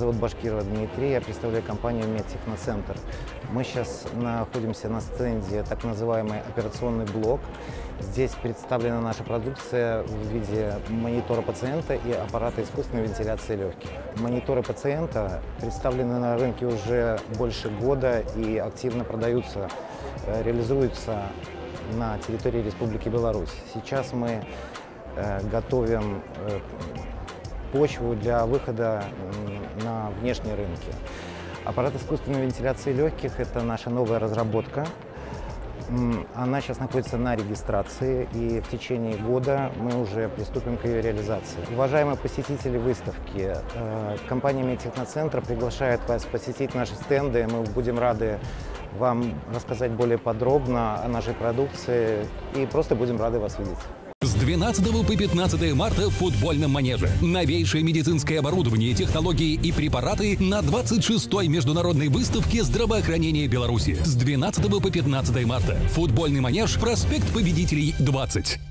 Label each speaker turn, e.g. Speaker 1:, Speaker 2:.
Speaker 1: зовут Башкиров Дмитрий, я представляю компанию Медтехноцентр. Мы сейчас находимся на стенде так называемый операционный блок. Здесь представлена наша продукция в виде монитора пациента и аппарата искусственной вентиляции легких. Мониторы пациента представлены на рынке уже больше года и активно продаются, реализуются на территории Республики Беларусь. Сейчас мы готовим почву для выхода на внешние рынки. Аппарат искусственной вентиляции легких – это наша новая разработка. Она сейчас находится на регистрации, и в течение года мы уже приступим к ее реализации. Уважаемые посетители выставки, компания Медтехноцентр приглашает вас посетить наши стенды. Мы будем рады вам рассказать более подробно о нашей продукции и просто будем рады вас видеть.
Speaker 2: С 12 по 15 марта в футбольном манеже. Новейшее медицинское оборудование, технологии и препараты на 26-й международной выставке здравоохранения Беларуси. С 12 по 15 марта. Футбольный манеж, проспект Победителей, 20.